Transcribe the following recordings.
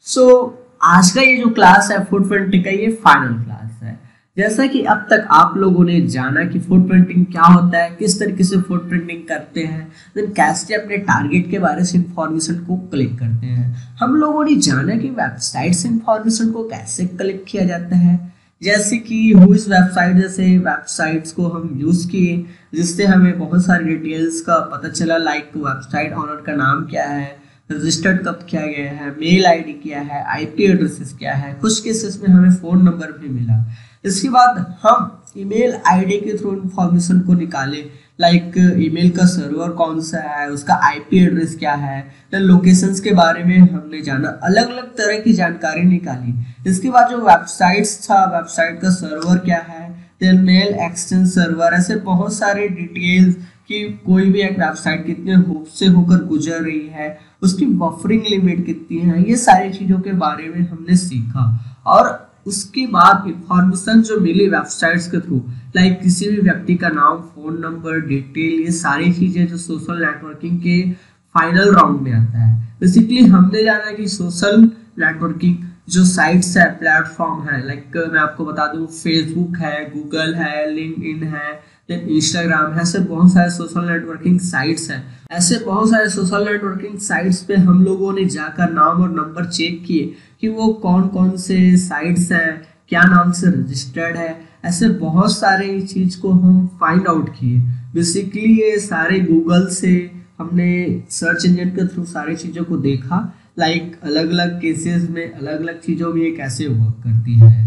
सो आज का ये जो क्लास है फूड प्रिंटिंग का, ये फाइनल क्लास है। जैसा कि अब तक आप लोगों ने जाना कि फूड प्रिंटिंग क्या होता है, किस तरीके से फूड प्रिंटिंग करते हैं, देन कैसे अपने टारगेट के बारे में इंफॉर्मेशन को कलेक्ट करते हैं। हम लोगों ने जाना कि वेबसाइट से इंफॉर्मेशन को कैसे कलेक्ट किया जाता है, जैसे कि हुईज वेबसाइट, जैसे वेबसाइट्स को हम यूज़ किए जिससे हमें बहुत सारी डिटेल्स का पता चला, लाइक वेबसाइट ऑनर का नाम क्या है, रजिस्टर्ड कब किया गया है, मेल आईडी क्या है, आईपी एड्रेसेस क्या है, कुछ केसेस में हमें फ़ोन नंबर भी मिला। इसके बाद हम ईमेल आईडी के थ्रू इंफॉर्मेशन को निकाले, लाइक ईमेल का सर्वर कौन सा है, उसका आईपी एड्रेस क्या है, देन लोकेशंस के बारे में हमने जाना, अलग अलग तरह की जानकारी निकाली। इसके बाद जो वेबसाइट्स था, वेबसाइट का सर्वर क्या है, देन मेल एक्सचेंज सर्वर, ऐसे बहुत सारे डिटेल्स कि कोई भी एक वेबसाइट कितने होप से होकर गुजर रही है, उसकी बफरिंग लिमिट कितनी है, ये सारी चीज़ों के बारे में हमने सीखा। और उसके बाद इंफॉर्मेशन जो मिली वेबसाइट्स के थ्रू, लाइक किसी भी व्यक्ति का नाम, फोन नंबर, डिटेल, ये सारी चीज़ें जो सोशल नेटवर्किंग के फाइनल राउंड में आता है। बेसिकली हमने जाना कि सोशल नेटवर्किंग जो साइट्स है, प्लेटफॉर्म है, लाइक मैं आपको बता दूं फेसबुक है, गूगल है, लिंक्डइन है, देन इंस्टाग्राम है, ऐसे बहुत सारे सोशल नेटवर्किंग साइट्स हैं। ऐसे बहुत सारे सोशल नेटवर्किंग साइट्स पे हम लोगों ने जाकर नाम और नंबर चेक किए कि वो कौन कौन से साइट्स हैं, क्या नाम से रजिस्टर्ड है, ऐसे बहुत सारे चीज़ को हम फाइंड आउट किए। बेसिकली ये सारे गूगल से हमने सर्च इंजन के थ्रू सारी चीज़ों को देखा, लाइक अलग अलग केसेस में अलग अलग चीज़ों में ये कैसे वर्क करती है।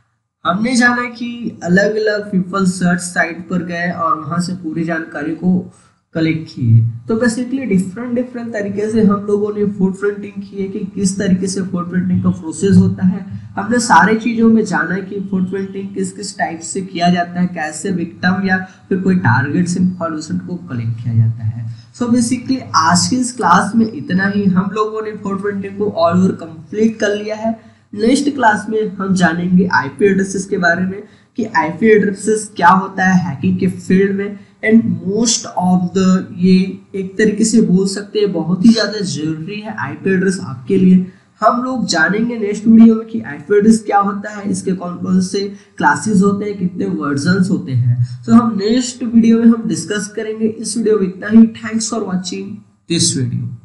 हमने जाना कि अलग अलग पीपल सर्च साइट पर गए और वहाँ से पूरी जानकारी को कलेक्ट किए। तो बेसिकली डिफरेंट तरीके से हम लोगों ने फूड प्रिंटिंग की है कि किस तरीके से फूड प्रिंटिंग का प्रोसेस होता है। हमने सारे चीज़ों में जाना कि फूड प्रिंटिंग किस किस टाइप से किया जाता है, कैसे विक्टिम या फिर कोई टारगेट्स इंफॉर्मेशन को कलेक्ट किया जाता है। सो बेसिकली आज की इस क्लास में इतना ही। हम लोगों ने फूड प्रिंटिंग को ऑल ओवर कंप्लीट कर लिया है। नेक्स्ट क्लास में हम जानेंगे आईपी एड्रेसेस के बारे में कि आईपी एड्रेसेस क्या होता है हैकिंग के फील्ड में, एंड मोस्ट ऑफ द, ये एक तरीके से बोल सकते हैं बहुत ही ज़्यादा जरूरी है आईपी एड्रेस आपके लिए। हम लोग जानेंगे नेक्स्ट वीडियो में कि आईपी एड्रेस क्या होता है, इसके कौन कौन से क्लासेस होते हैं, कितने वर्जन्स होते हैं। तो हम नेक्स्ट वीडियो में हम डिस्कस करेंगे। इस वीडियो में इतना ही। Thanks for watching this video.